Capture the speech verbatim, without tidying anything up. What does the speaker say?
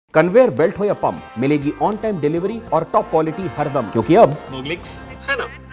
Conveyor belt हो या pump, मिलेगी ऑन टाइम डिलीवरी और टॉप क्वालिटी हरदम, क्योंकि अब मोग्लिक्स है ना।